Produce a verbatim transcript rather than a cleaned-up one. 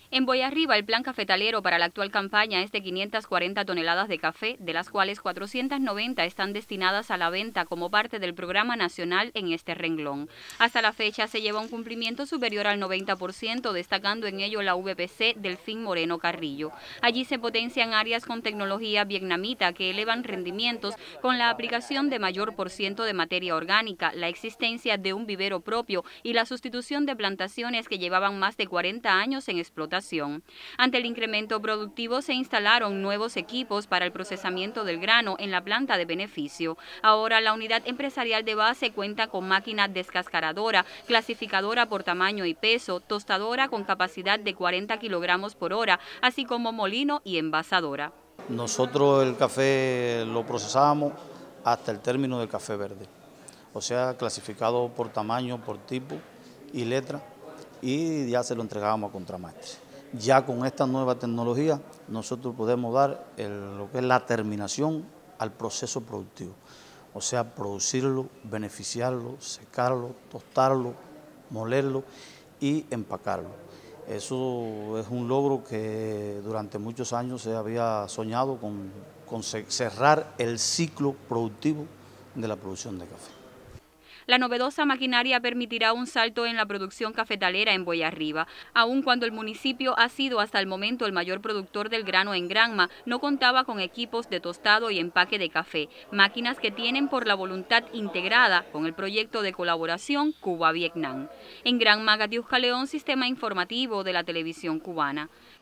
En Boyarriba, el plan cafetalero para la actual campaña es de quinientas cuarenta toneladas de café, de las cuales cuatrocientas noventa están destinadas a la venta como parte del programa nacional en este renglón. Hasta la fecha se lleva un cumplimiento superior al noventa por ciento, destacando en ello la V P C Delfín Moreno Carrillo. Allí se potencian áreas con tecnología vietnamita que elevan rendimientos con la aplicación de mayor por ciento de materia orgánica, la existencia de un vivero propio y la sustitución de plantaciones que llevaban más de cuarenta años en explotación. Ante el incremento productivo se instalaron nuevos equipos para el procesamiento del grano en la planta de beneficio. Ahora la unidad empresarial de base cuenta con máquina descascaradora, clasificadora por tamaño y peso, tostadora con capacidad de cuarenta kilogramos por hora, así como molino y envasadora. Nosotros el café lo procesamos hasta el término del café verde, o sea, clasificado por tamaño, por tipo y letra, y ya se lo entregamos a contramaestre. Ya con esta nueva tecnología nosotros podemos dar el, lo que es la terminación al proceso productivo, o sea, producirlo, beneficiarlo, secarlo, tostarlo, molerlo y empacarlo. Eso es un logro que durante muchos años se había soñado con, con cerrar el ciclo productivo de la producción de café. La novedosa maquinaria permitirá un salto en la producción cafetalera en Boyarriba. Aun cuando el municipio ha sido hasta el momento el mayor productor del grano en Granma, no contaba con equipos de tostado y empaque de café, máquinas que tienen por la voluntad integrada con el proyecto de colaboración Cuba-Vietnam. En Granma, Gatiusca León, Sistema Informativo de la Televisión Cubana.